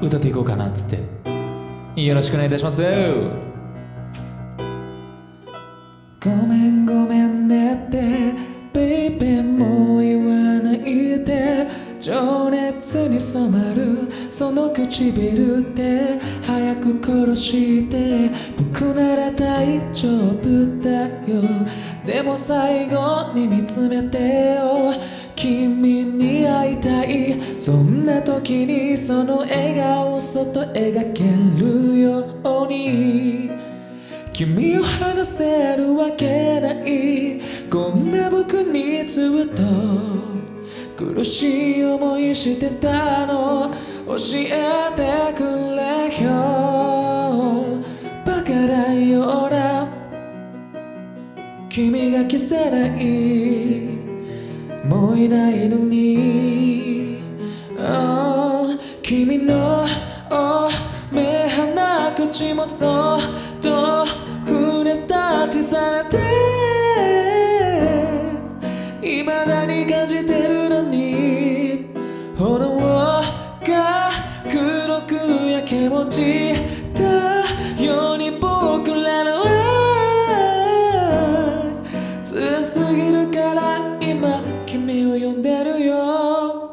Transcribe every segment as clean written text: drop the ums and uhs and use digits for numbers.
歌っていこうかなっつってよろしくお願いいたします。ごめんごめんねってベイベーもう言わないで、情熱に染まるその唇って早く殺して僕なら大丈夫だよ。でも最後に見つめてよ、君に会いたい。そんな時にその笑顔をそっと描けるように君を離せるわけない。こんな僕にずっと苦しい思いしてたの教えてくれよ。バカだよな君が消せない、もういないのに、君の目鼻口もそっと触れた小さな手、未だに感じてるのに炎が黒く焼け落ちたように僕らの愛辛すぎるから今君を呼んでるよ。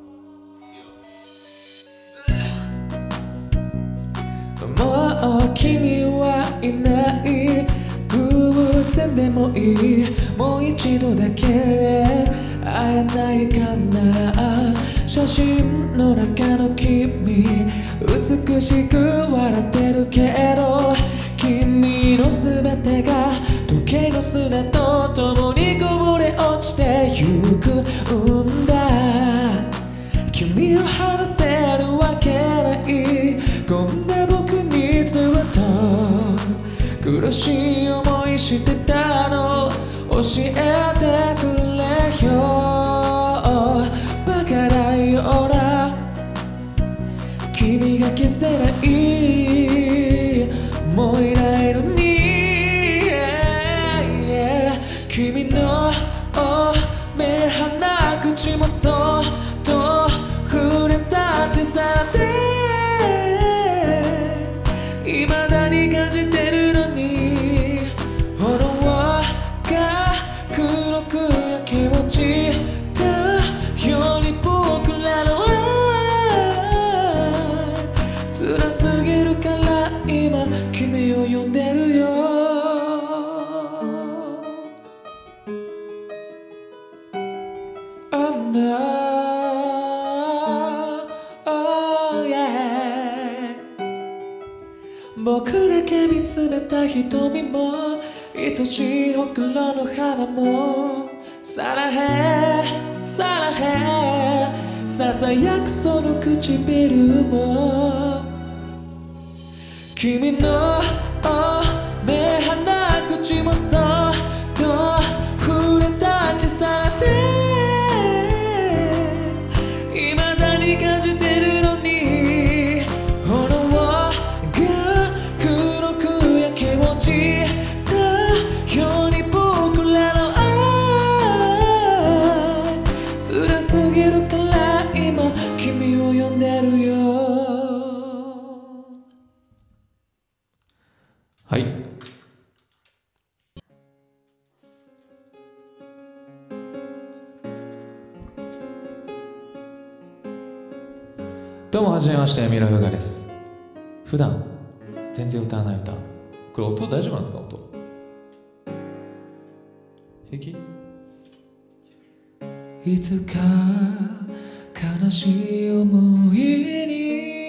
もう君はいない、偶然でもいい、もう一度だけ会えないかな。写真の中の君美しく笑ってるけど、君の全てが時計の砂と共にこぼれ落ちてゆくんだ。君を離せるわけない、こんな僕にずっと苦しい思いしてたの教えてくれよ。バカだよな君が消せない、もういないのに、君の目鼻口もそっと触れた小さな手、未だに感じてるのに炎が黒く焼け落ちたように僕らの愛辛すぎるから今君を呼んでるよ。僕だけ見つめた瞳も愛しいほくろの花もさらへさらへささやくその唇も君の目鼻口もそっと触れた小さな手、未だに感じてるのに炎が黒く焼け落ちたように僕らの愛辛すぎるから今君を呼んでるよ。はい、どうもはじめまして、ミラフガです。普段全然歌わない歌、これ音大丈夫なんですか？音平気？いつか悲しい思いに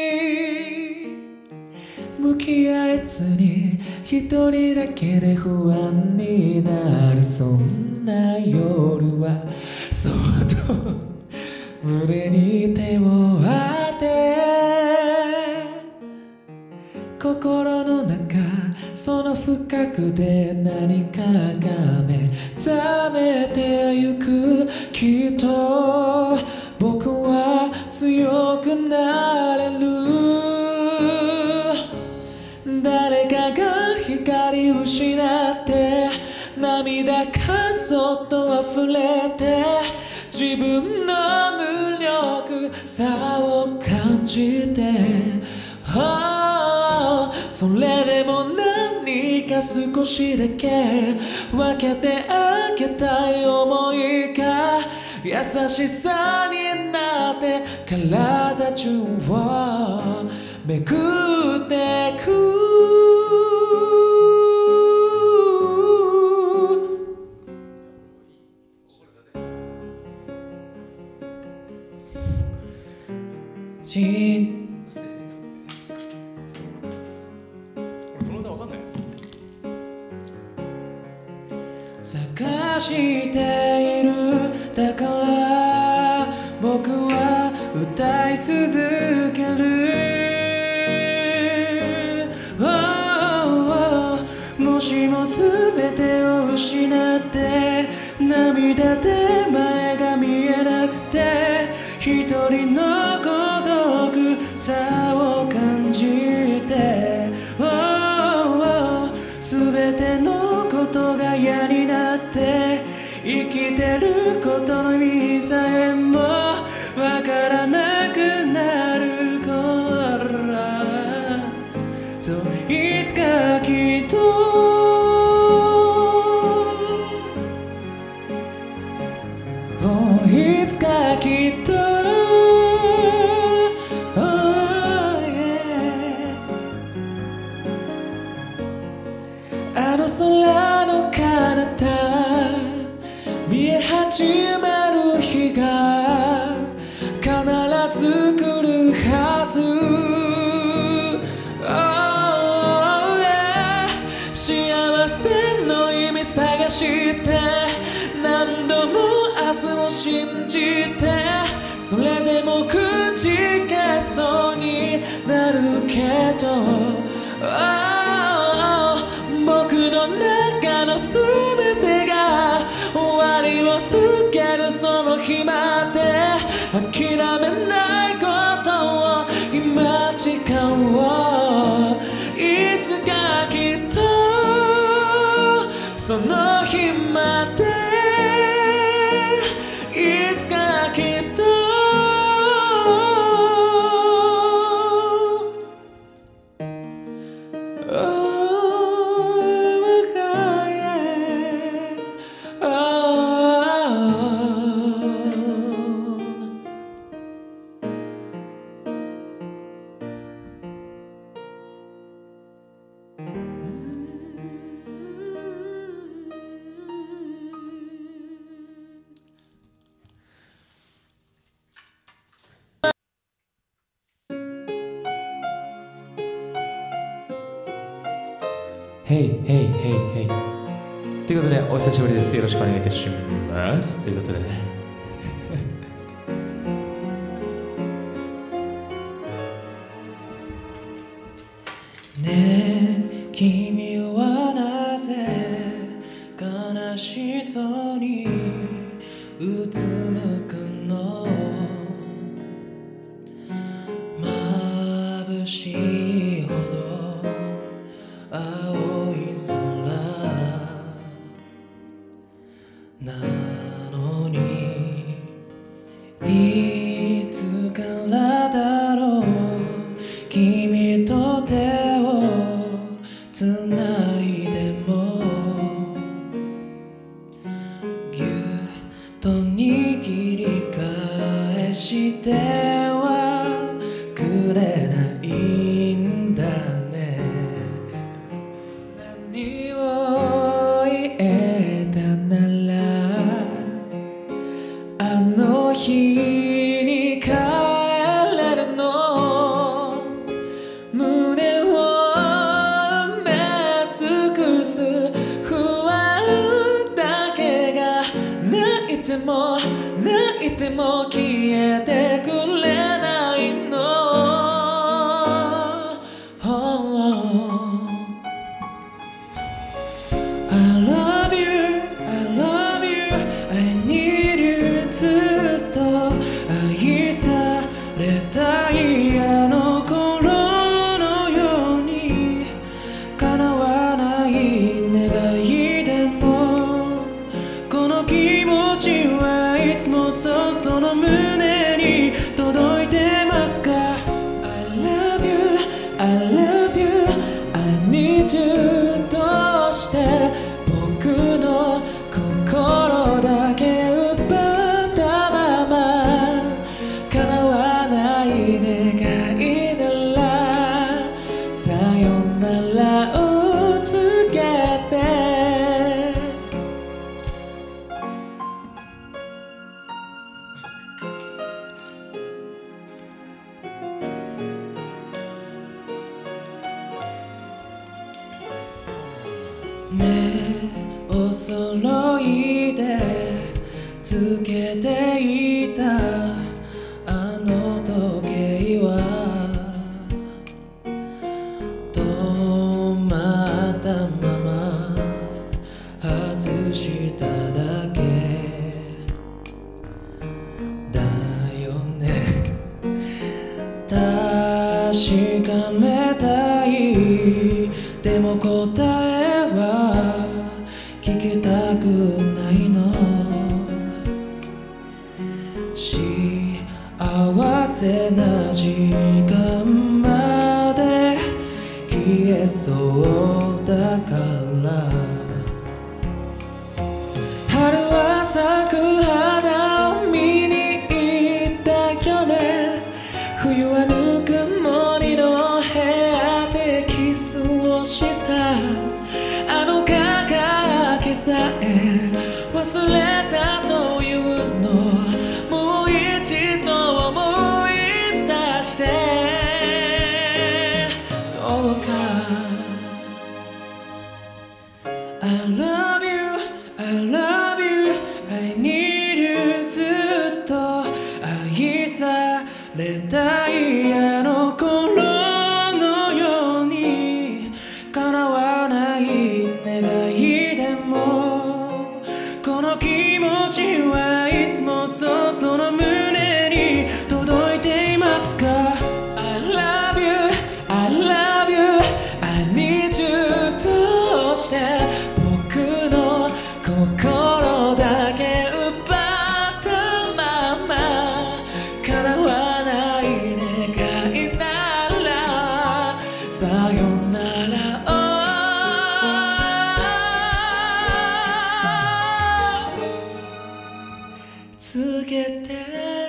向き合えずに一人だけで不安になる、そんな夜はそっと胸に手を当て、心の中その深くで何かが目覚めてゆく、きっと僕は強くなれる。誰かが光失って涙がそっと溢れて自分の無力さを感じて、それでも何か少しだけ分けてあげたい想いが優しさになって体中を巡ってく。この歌わかんない。探しているだから僕は歌い続ける、もしも全てを失って涙で前が見えなくて一人の孤独さを感じて、全てのことが嫌になって生きてることの意味さえもわからなくなるから、そういつかきっといつかきっとあの空の彼方見え始める日が必ず来るはず、幸せの意味探して何度も明日を信じて、それでもくじけそうになるけど、僕の中の全てが終わりを告げるその日まで諦めないことを今誓おう、いつかきっとその日まで、いつかきっとヘイヘイヘイヘイということでお久しぶりです。よろしくお願いいたしますということでねえ君はなぜ悲しそうにうつむくの、眩しいほど青い空なのに、いつからだろう君と手をつないでもぎゅっと握り返してはくれないんだね。何を言えたならあの日に帰れるの、胸を埋め尽くす不安だけが泣いても泣いても消えてくれないの、I love you, I love you, I need you ずっと愛されたいあの頃のように叶わない願いでもこの気持ちはいつもその胸に届いてい願いならさよならを告げてねえお揃いでつけていたあの時計は止まったまま外しただけだよね確かめたいでも答えは聞きたくないの幸せな時間まで消えそうだから春は咲く花を見に行ったよね冬はぬくもりの部屋でキスをしたあの輝きさえ忘れたというのもう一度思い出してどうか I love you, I love you, I need you ずっと愛されたいあの頃のように叶わない願いでもこの気持ちはいつもその胸に届いていますか I love you, I love you, I need you として僕の心だけ奪ったまま叶わない願いならさよならを告げて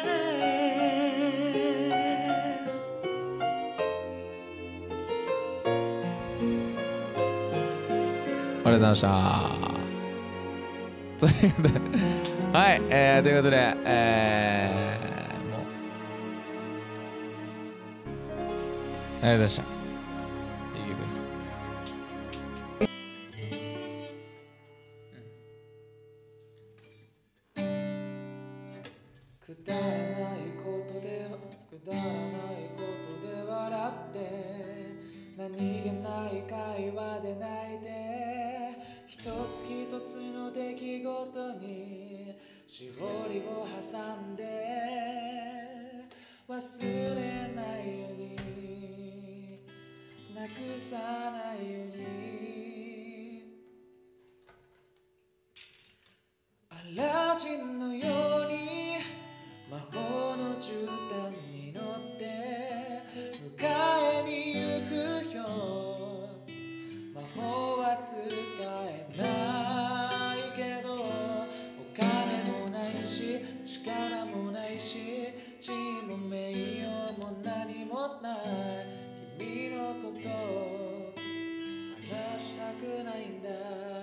ありがとうございました。ということで、はい、ということで、もう、ありがとうございました。いい曲です。くだらないことで笑って何気ない会話で泣いて一つ一つの出来事にしおりを挟んで忘れないようになくさないようにアラジンのように魔法の絨毯に乗って迎えに行くよ魔法は使えないけどお金もないし力もないし地位も名誉も何もない君のことを話したくないんだ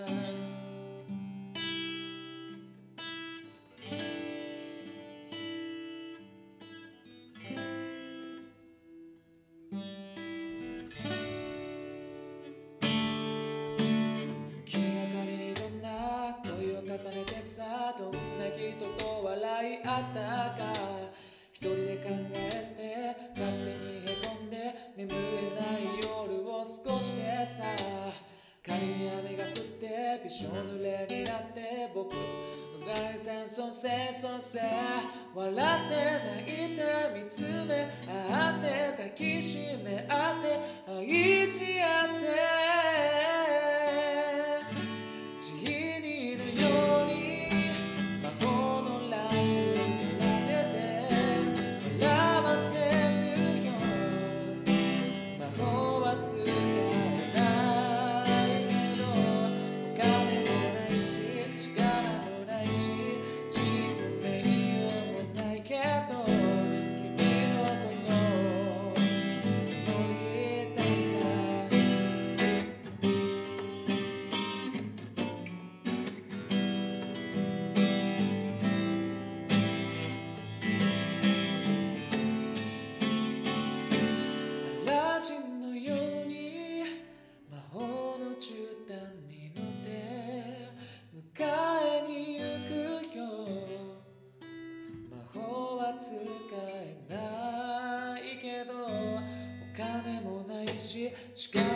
重ねてさどんな人と笑い合ったか一人で考えて勝手にへこんで眠れない夜を過ごしてさ仮に雨が降ってびしょ濡れになって僕が戦争せ笑って泣いて見つめ合って抱きしめ合って愛し合って君のこと近